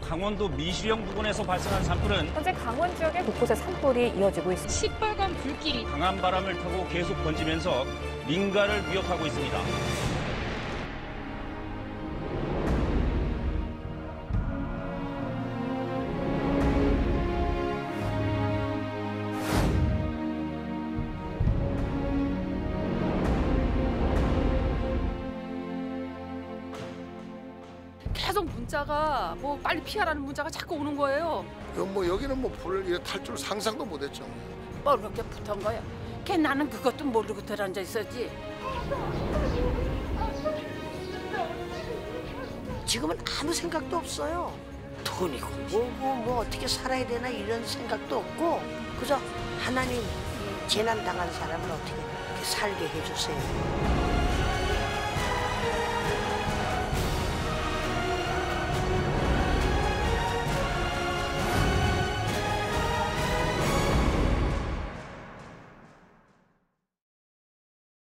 강원도 미시령 부근에서 발생한 산불은 현재 강원 지역에 곳곳에 산불이 이어지고 있습니다. 시뻘건 불길이 강한 바람을 타고 계속 번지면서 민가를 위협하고 있습니다. 계속 문자가 뭐 빨리 피하라는 문자가 자꾸 오는 거예요. 뭐 여기는 뭐 불을 이렇게 탈 줄 상상도 못했죠. 뭘 그렇게 붙은 거야? 걔 나는 그것도 모르고 들어앉아 있었지. 지금은 아무 생각도 없어요. 돈이고 뭐고 뭐 어떻게 살아야 되나 이런 생각도 없고 그저 하나님 이 재난 당한 사람을 어떻게 살게 해주세요.